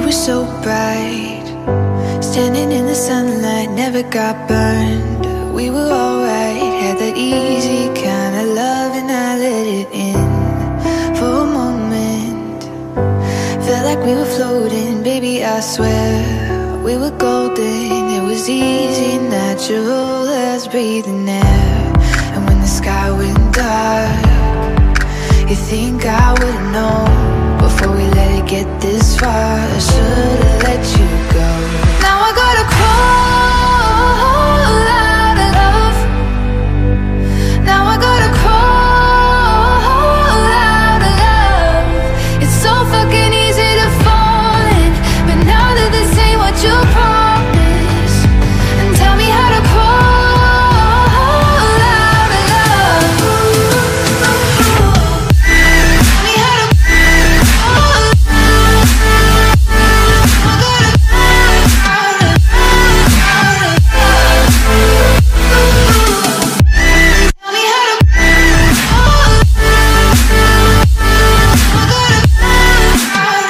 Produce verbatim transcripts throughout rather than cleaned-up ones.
were so bright, standing in the sunlight, never got burned. We were alright, had that easy kind of love, and I let it in for a moment. Felt like we were floating, baby, I swear we were golden. It was easy, natural as breathing air. And when the sky went dark, you think I would've known before we let it get this far. I should've let you go. Now I gotta crawl out of love. Now I gotta crawl out of love. It's so fucking easy to fall in, but now that this ain't what you promised, and tell me how to crawl out of love. Tell me how to crawl. I gotta crawl out of love. Tell me how to crawl. I gotta crawl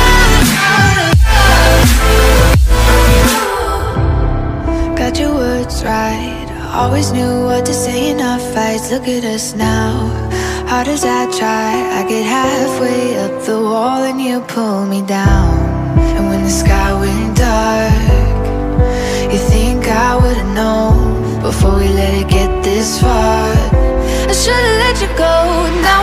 out of love. Got your words right, always knew what to say in our fights. Look at us now, hard as I try, I get halfway up the wall and you pull me down. And when the sky went dark, you think I would've known before we let it get this far. I should've let you go. Now